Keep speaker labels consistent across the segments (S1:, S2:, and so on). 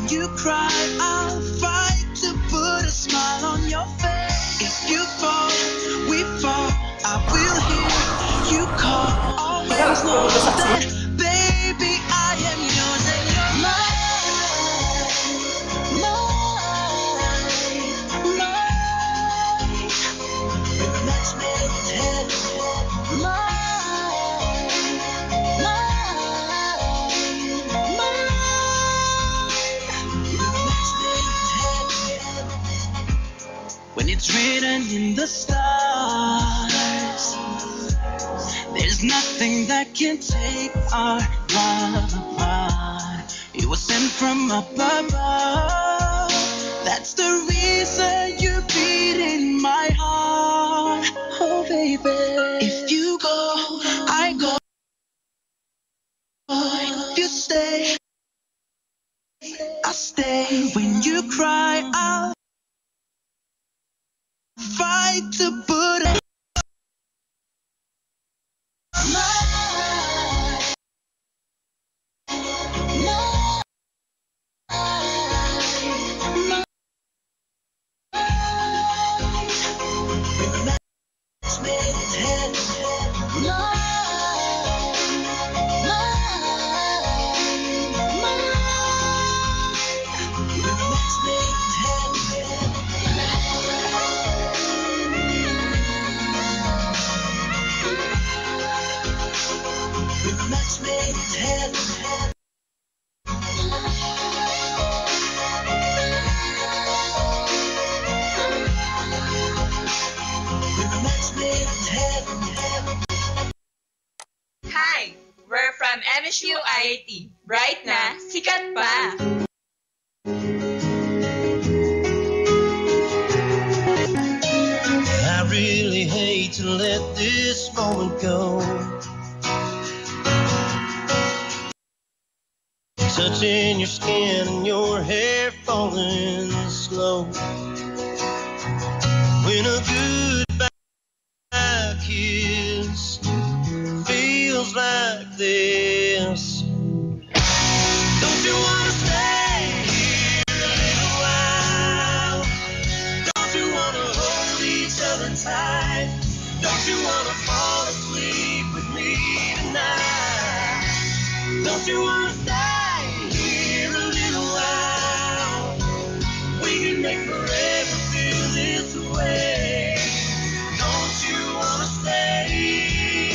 S1: you cry, I'll fight to put a smile on your face. If you fall, we fall. I will hear you call. Always know that, baby, I am yours and you're mine. When the match made in heaven, when it's written in the stars, there's nothing that can take our love apart. It was sent from up above. That's the reason you beat in my heart. Oh baby, if you go, I go. If you stay, I stay. When you cry, I'll fight to put it.
S2: Hi, we're from MSU IIT. Bright na, sikat pa!
S3: I really hate to let this moment go. Touching your skin and your hair falling slow. When a goodbye kiss feels like this. Don't you wanna stay here a little while? Don't you wanna hold each other tight? Don't you wanna fall asleep with me tonight? Don't you wanna stay here a little while? We can make forever feel this way. Don't you wanna stay?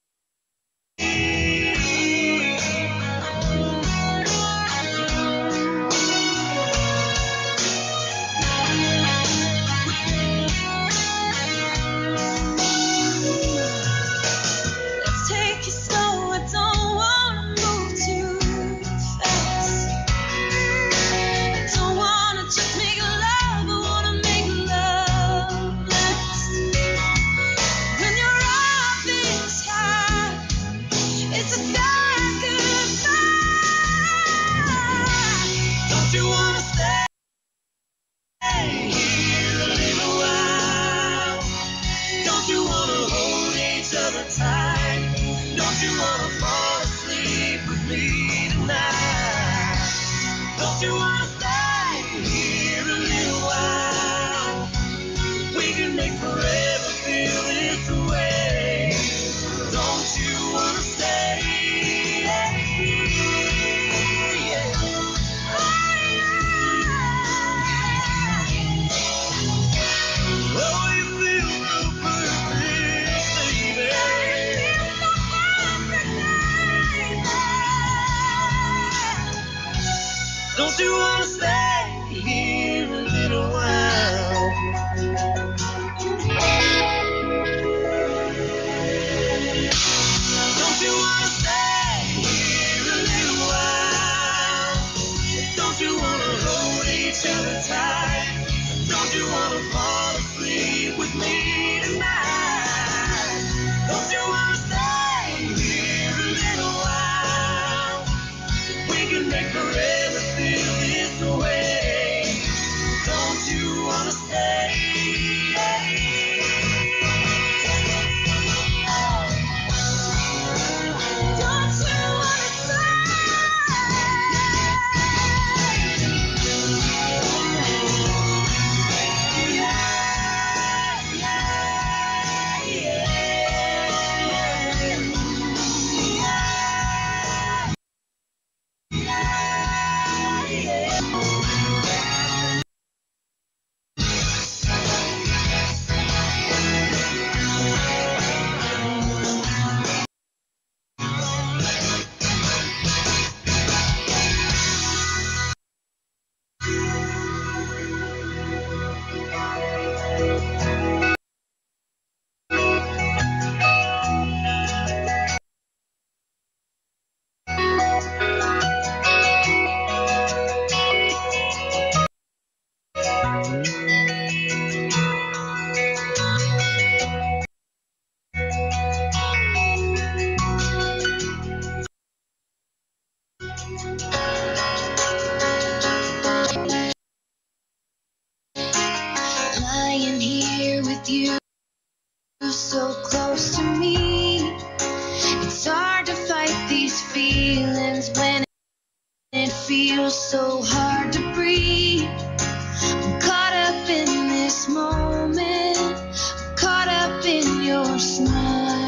S1: Let's take it slow, I don't wanna move too fast. I don't wanna just make love, I wanna make love last. When your arm is high, it's a sad goodbye. Don't you wanna stay here a little while? Don't you wanna hold each other tight? Don't you wanna fall asleep with me tonight? Don't you wanna stay here a little while? We can make forever feel this way. Don't you wanna stay? Oh, you feel so perfect, baby. Don't you wanna stay here a little while? Don't you wanna stay here a little while? Don't you wanna hold each other tight? Don't you wanna fall asleep with me tonight? Don't you wanna stay here a little while? We can make forever feel this way. so close to me. It's hard to fight these feelings when it feels so hard to breathe. I'm caught up in this moment, caught up in your smile.